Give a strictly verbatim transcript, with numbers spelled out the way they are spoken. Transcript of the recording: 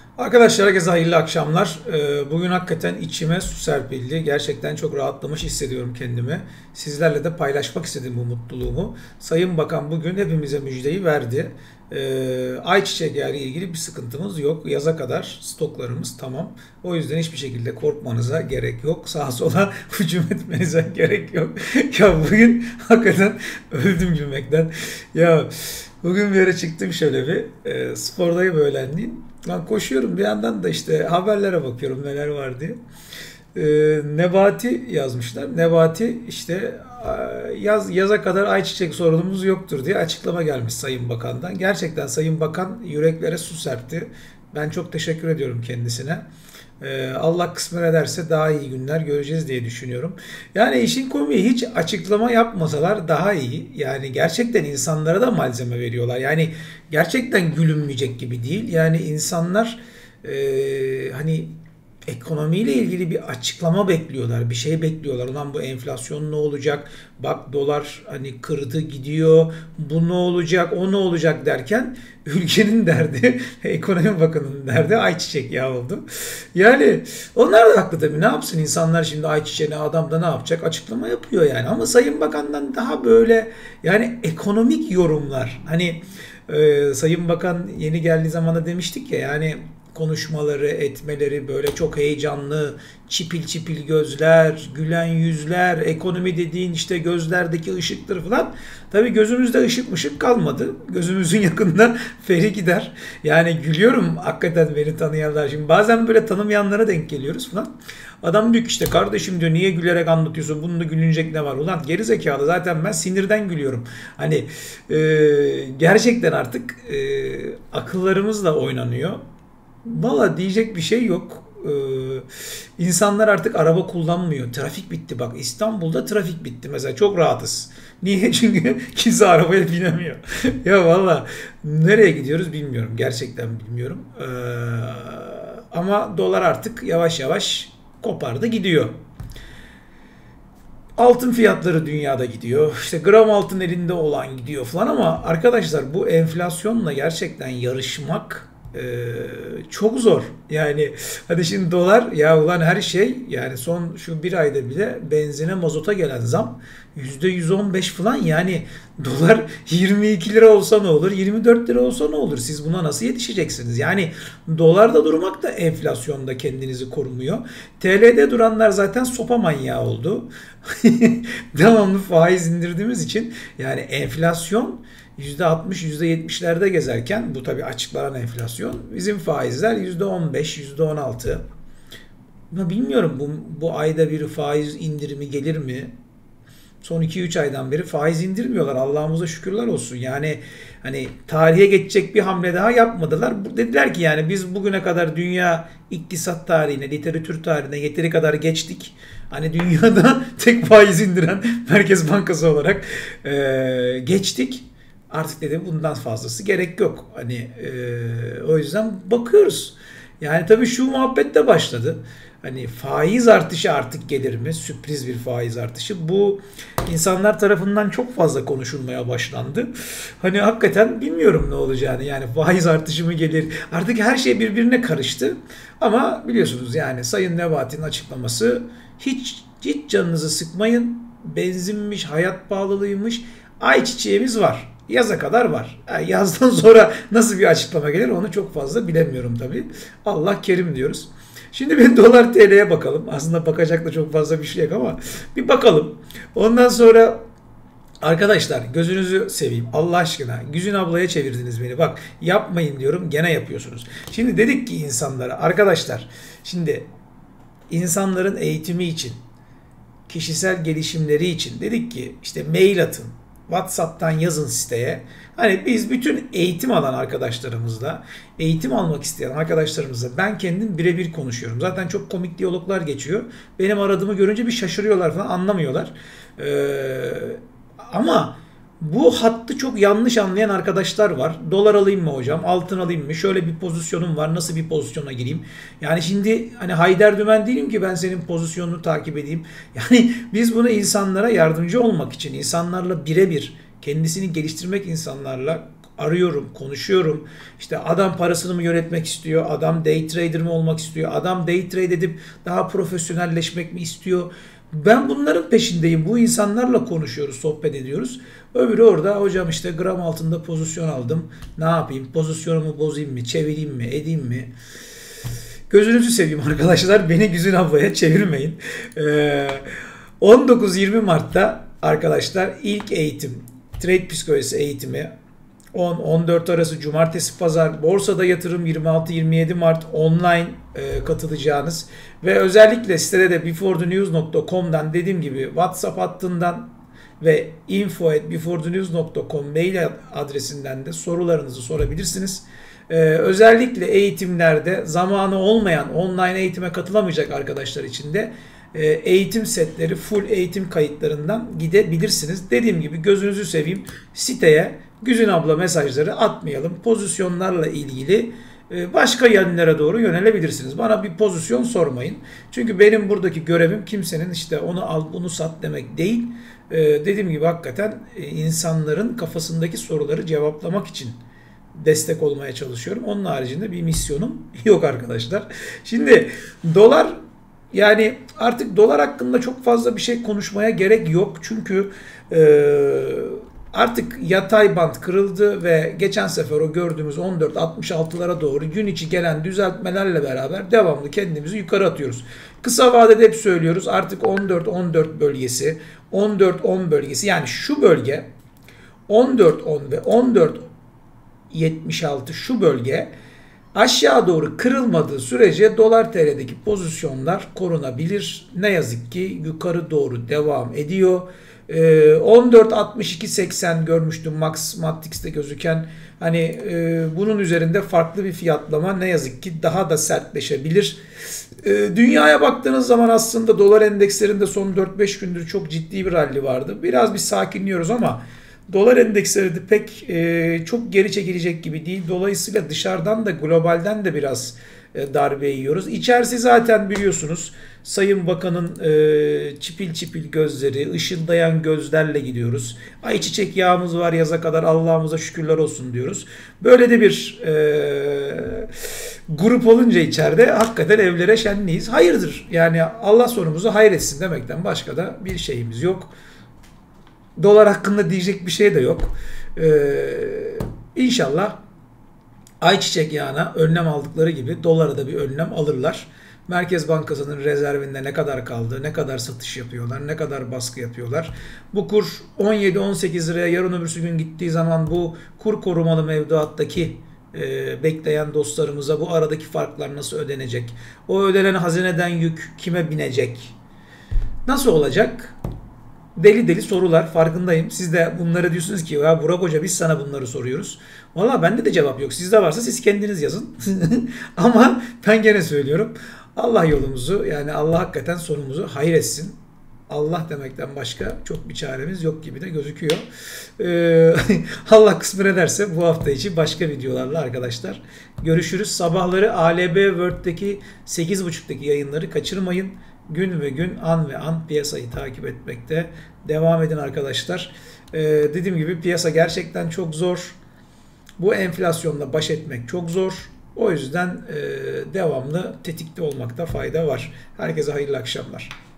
Arkadaşlar herkese hayırlı akşamlar. Ee, Bugün hakikaten içime su serpildi. Gerçekten çok rahatlamış hissediyorum kendimi. Sizlerle de paylaşmak istedim bu mutluluğumu. Sayın Bakan bugün hepimize müjdeyi verdi. Ee, Ayçiçeği ile ilgili bir sıkıntımız yok. Yaza kadar stoklarımız tamam. O yüzden hiçbir şekilde korkmanıza gerek yok. Sağa sola hücum etmenize gerek yok. Ya bugün hakikaten öldüm gülmekten. Ya bugün bir yere çıktım şöyle bir. E, spordayım öğlenliğin. Ben koşuyorum bir yandan da işte haberlere bakıyorum neler var diye. Ee, Nebati yazmışlar. Nebati işte yaz yaza kadar ayçiçek sorunumuz yoktur diye açıklama gelmiş Sayın Bakan'dan. Gerçekten Sayın Bakan yüreklere su serpti. Ben çok teşekkür ediyorum kendisine. Ee, Allah kısmet ederse daha iyi günler göreceğiz diye düşünüyorum. Yani işin komiği hiç açıklama yapmasalar daha iyi. Yani gerçekten insanlara da malzeme veriyorlar. Yani gerçekten gülünmeyecek gibi değil. Yani insanlar e, hani ekonomiyle ilgili bir açıklama bekliyorlar. Bir şey bekliyorlar. Ulan bu enflasyon ne olacak? Bak dolar hani kırdı gidiyor. Bu ne olacak? O ne olacak derken ülkenin derdi, ekonomi bakanının derdi ayçiçek yağı oldu. Yani onlar da haklı tabii. Ne yapsın insanlar şimdi ayçiçeğine adam da ne yapacak? Açıklama yapıyor yani. Ama Sayın Bakan'dan daha böyle yani ekonomik yorumlar. Hani e, Sayın Bakan yeni geldiği zaman da demiştik ya yani konuşmaları, etmeleri böyle çok heyecanlı, çipil çipil gözler, gülen yüzler, ekonomi dediğin işte gözlerdeki ışıktır falan. Tabii gözümüzde ışık mışık kalmadı. Gözümüzün yakında feri gider. Yani gülüyorum hakikaten beni tanıyanlar. Şimdi bazen böyle tanımayanlara denk geliyoruz falan. Adam diyor ki işte kardeşim diyor niye gülerek anlatıyorsun? Bunda gülünecek ne var? Ulan geri zekalı zaten ben sinirden gülüyorum. Hani e, gerçekten artık e, akıllarımızla oynanıyor. Valla diyecek bir şey yok. Ee, insanlar artık araba kullanmıyor. Trafik bitti bak. İstanbul'da trafik bitti mesela. Çok rahatız. Niye? Çünkü kimse arabaya binemiyor. Ya valla nereye gidiyoruz bilmiyorum. Gerçekten bilmiyorum. Ee, ama dolar artık yavaş yavaş kopardı gidiyor. Altın fiyatları dünyada gidiyor. İşte gram altın elinde olan gidiyor falan ama arkadaşlar bu enflasyonla gerçekten yarışmak ee, çok zor. Yani hadi şimdi dolar ya ulan her şey yani son şu bir ayda bile benzine mazota gelen zam yüzde yüz on beş falan yani dolar yirmi iki lira olsa ne olur yirmi dört lira olsa ne olur siz buna nasıl yetişeceksiniz yani dolarda durmak da enflasyonda kendinizi korumuyor. T L'de duranlar zaten sopa manyağı oldu. Devamlı faiz indirdiğimiz için yani enflasyon yüzde altmış yüzde yetmişlerde gezerken bu tabii açıklanan enflasyon bizim faizler yüzde on beş yüzde on altı. Bilmiyorum bu, bu ayda bir faiz indirimi gelir mi? Son iki üç aydan beri faiz indirmiyorlar. Allah'ımıza şükürler olsun. Yani hani tarihe geçecek bir hamle daha yapmadılar. Dediler ki yani biz bugüne kadar dünya iktisat tarihine, literatür tarihine yeteri kadar geçtik. Hani dünyada tek faiz indiren Merkez Bankası olarak e, geçtik. Artık dedim bundan fazlası gerek yok. Hani e, o yüzden bakıyoruz. Yani tabii şu muhabbet de başladı. Hani faiz artışı artık gelir mi? Sürpriz bir faiz artışı. Bu insanlar tarafından çok fazla konuşulmaya başlandı. Hani hakikaten bilmiyorum ne olacağını. Yani faiz artışı mı gelir? Artık her şey birbirine karıştı. Ama biliyorsunuz yani Sayın Nebati'nin açıklaması hiç hiç canınızı sıkmayın. Benzinmiş, hayat pahalılığıymış. Ayçiçeğimiz var. Yaza kadar var. Yani yazdan sonra nasıl bir açıklama gelir onu çok fazla bilemiyorum tabii. Allah kerim diyoruz. Şimdi bir dolar T L'ye bakalım. Aslında bakacak da çok fazla bir şey yok ama bir bakalım. Ondan sonra arkadaşlar gözünüzü seveyim. Allah aşkına Güzin ablaya çevirdiniz beni. Bak yapmayın diyorum gene yapıyorsunuz. Şimdi dedik ki insanlara arkadaşlar şimdi insanların eğitimi için kişisel gelişimleri için dedik ki işte mail atın. WhatsApp'tan yazın siteye. Hani biz bütün eğitim alan arkadaşlarımızla, eğitim almak isteyen arkadaşlarımızla ben kendim birebir konuşuyorum. Zaten çok komik diyaloglar geçiyor. Benim aradığımı görünce bir şaşırıyorlar falan anlamıyorlar. Ee, ama bu hattı çok yanlış anlayan arkadaşlar var. Dolar alayım mı hocam? Altın alayım mı? Şöyle bir pozisyonum var. Nasıl bir pozisyona gireyim? Yani şimdi hani Haydar Dümen değilim ki ben senin pozisyonunu takip edeyim. Yani biz bunu insanlara yardımcı olmak için, insanlarla birebir kendisini geliştirmek insanlarla arıyorum, konuşuyorum. İşte adam parasını mı yönetmek istiyor, adam day trader mi olmak istiyor, adam day trade edip daha profesyonelleşmek mi istiyor? Ben bunların peşindeyim. Bu insanlarla konuşuyoruz, sohbet ediyoruz. Öbürü orada hocam işte gram altında pozisyon aldım. Ne yapayım? Pozisyonumu bozayım mı? Çevireyim mi? Edeyim mi? Gözünüzü seveyim arkadaşlar. Beni Güzin ablaya çevirmeyin. Ee, on dokuz yirmi Mart'ta arkadaşlar ilk eğitim, trade psikolojisi eğitimi on on dört arası cumartesi pazar borsada yatırım yirmi altı yirmi yedi Mart online e, katılacağınız ve özellikle sitede de before the news nokta com'dan dediğim gibi WhatsApp hattından ve info at before the news nokta com mail adresinden de sorularınızı sorabilirsiniz. Ee, özellikle eğitimlerde zamanı olmayan online eğitime katılamayacak arkadaşlar için de e, eğitim setleri full eğitim kayıtlarından gidebilirsiniz. Dediğim gibi gözünüzü seveyim siteye Güzin abla mesajları atmayalım. Pozisyonlarla ilgili e, başka yönlere doğru yönelebilirsiniz. Bana bir pozisyon sormayın. Çünkü benim buradaki görevim kimsenin işte onu al bunu sat demek değil. E, dediğim gibi hakikaten e, insanların kafasındaki soruları cevaplamak için destek olmaya çalışıyorum. Onun haricinde bir misyonum yok arkadaşlar. Şimdi dolar, yani artık dolar hakkında çok fazla bir şey konuşmaya gerek yok. Çünkü e, artık yatay band kırıldı ve geçen sefer o gördüğümüz on dört altmış altılara doğru gün içi gelen düzeltmelerle beraber devamlı kendimizi yukarı atıyoruz. Kısa vadede hep söylüyoruz artık on dört on dört bölgesi, on dört on bölgesi, yani şu bölge on dört on ve on dört yetmiş altı şu bölge aşağı doğru kırılmadığı sürece dolar T L'deki pozisyonlar korunabilir. Ne yazık ki yukarı doğru devam ediyor. Ee, on dört altmış iki seksen görmüştüm Max Matrix'te gözüken. Hani e, bunun üzerinde farklı bir fiyatlama ne yazık ki daha da sertleşebilir. E, dünyaya baktığınız zaman aslında dolar endekslerinde son dört beş gündür çok ciddi bir rally vardı. Biraz bir sakinliyoruz ama dolar endeksleri de pek e, çok geri çekilecek gibi değil. Dolayısıyla dışarıdan da globalden de biraz e, darbe yiyoruz. İçerisi zaten biliyorsunuz Sayın Bakan'ın e, çipil çipil gözleri, ışıldayan gözlerle gidiyoruz. Ayçiçek yağımız var yaza kadar Allah'ımıza şükürler olsun diyoruz. Böyle de bir e, grup olunca içeride hakikaten evlere şenliyiz. Hayırdır yani Allah sonumuzu hayretsin demekten başka da bir şeyimiz yok. Dolar hakkında diyecek bir şey de yok. Ee, İnşallah ayçiçek yağına önlem aldıkları gibi dolara da bir önlem alırlar. Merkez Bankası'nın rezervinde ne kadar kaldı, ne kadar satış yapıyorlar, ne kadar baskı yapıyorlar. Bu kur on yedi on sekiz liraya yarın öbürsü gün gittiği zaman bu kur korumalı mevduattaki e, bekleyen dostlarımıza bu aradaki farklar nasıl ödenecek? O ödenen hazineden yük kime binecek? Nasıl olacak? Deli deli sorular, farkındayım. Siz de bunları diyorsunuz ki ya Burak Hoca biz sana bunları soruyoruz. Valla bende de cevap yok. Sizde varsa siz kendiniz yazın. Ama ben gene söylüyorum. Allah yolumuzu, yani Allah hakikaten sonumuzu hayır etsin. Allah demekten başka çok bir çaremiz yok gibi de gözüküyor. Ee, Allah kısmet ederse bu hafta içi başka videolarla arkadaşlar görüşürüz. Sabahları A L B World'deki sekiz buçuktaki yayınları kaçırmayın. Gün ve gün, an ve an piyasayı takip etmekte devam edin arkadaşlar. Ee, dediğim gibi piyasa gerçekten çok zor. Bu enflasyonla baş etmek çok zor. O yüzden e, devamlı tetikte olmakta fayda var. Herkese hayırlı akşamlar.